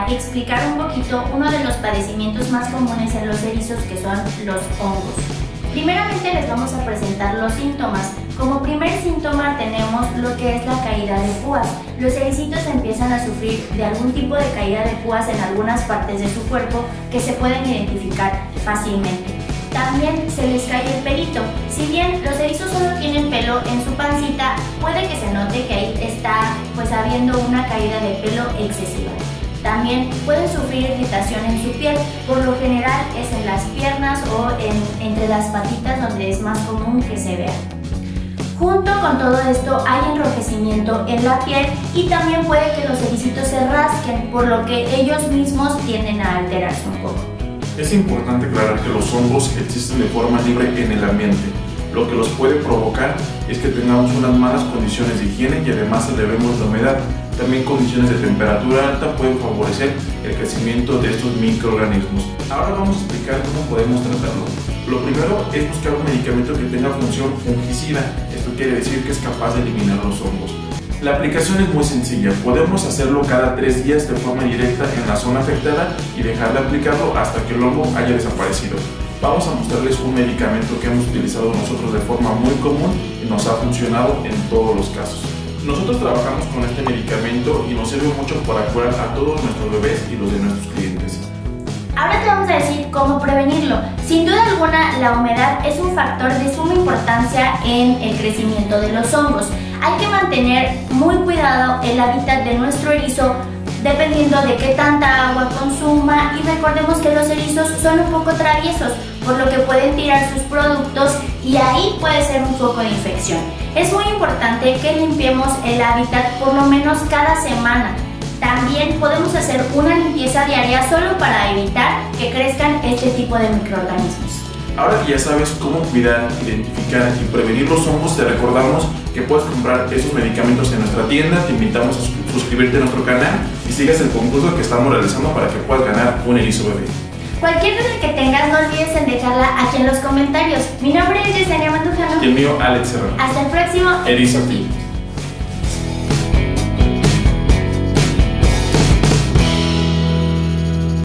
a explicar un poquito uno de los padecimientos más comunes en los erizos, que son los hongos. Primeramente les vamos a presentar los síntomas. Como primer síntoma tenemos lo que es la caída de púas. Los ericitos empiezan a sufrir de algún tipo de caída de púas en algunas partes de su cuerpo que se pueden identificar fácilmente. También se les cae el pelito. Si bien los erizos solo tienen pelo en su pancita, puede que se note que ahí está habiendo una caída de pelo excesiva. También pueden sufrir irritación en su piel, por lo general es en las piernas o entre las patitas donde es más común que se vea. Junto con todo esto hay enrojecimiento en la piel y también puede que los ericitos se rasquen, por lo que ellos mismos tienden a alterarse un poco. Es importante aclarar que los hongos existen de forma libre en el ambiente. Lo que los puede provocar es que tengamos unas malas condiciones de higiene y además elevemos la humedad. También condiciones de temperatura alta pueden favorecer el crecimiento de estos microorganismos. Ahora vamos a explicar cómo podemos tratarlo. Lo primero es buscar un medicamento que tenga función fungicida. Esto quiere decir que es capaz de eliminar los hongos. La aplicación es muy sencilla. Podemos hacerlo cada 3 días de forma directa en la zona afectada y dejar de aplicarlo hasta que el hongo haya desaparecido. Vamos a mostrarles un medicamento que hemos utilizado nosotros de forma muy común y nos ha funcionado en todos los casos. Nosotros trabajamos con este medicamento y nos sirve mucho para curar a todos nuestros bebés y los de nuestros clientes. Ahora te vamos a decir cómo prevenirlo. Sin duda alguna, la humedad es un factor de suma importancia en el crecimiento de los hongos. Hay que mantener muy cuidado el hábitat de nuestro erizo dependiendo de qué tanta agua consuma, y recordemos que los erizos son un poco traviesos, por lo que pueden tirar sus productos y ahí puede ser un foco de infección. Es muy importante que limpiemos el hábitat por lo menos cada semana. También podemos hacer una limpieza diaria solo para evitar que crezcan este tipo de microorganismos. Ahora que ya sabes cómo cuidar, identificar y prevenir los hongos, te recordamos que puedes comprar esos medicamentos en nuestra tienda. Te invitamos a suscribirte a nuestro canal y sigas el concurso que estamos realizando para que puedas ganar un erizo bebé. Cualquier duda que tengas, no olvides en dejarla aquí en los comentarios. Mi nombre es Yesenia Mandujano. Y el mío, Alex Serrano. Hasta el próximo Erizo Tip.